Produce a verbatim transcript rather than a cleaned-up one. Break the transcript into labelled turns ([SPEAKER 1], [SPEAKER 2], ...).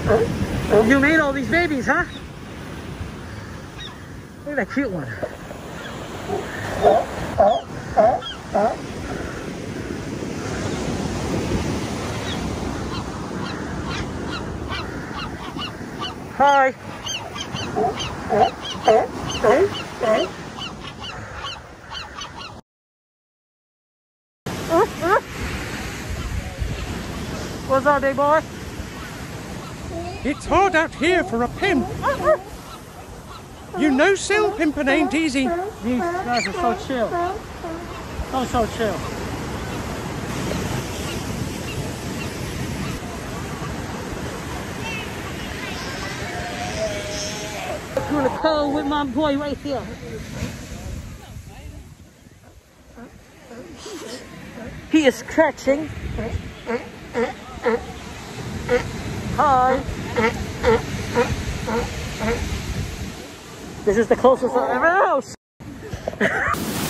[SPEAKER 1] You made all these babies, huh? Look at that cute one. Hi. What's up, big boy?
[SPEAKER 2] It's hard out here for a pimp. You know Sil pimping ain't easy.
[SPEAKER 1] These guys are so chill. So, so chill. I'm gonna cuddle with my boy right here. He is scratching. Hi. This is the closest I've ever house.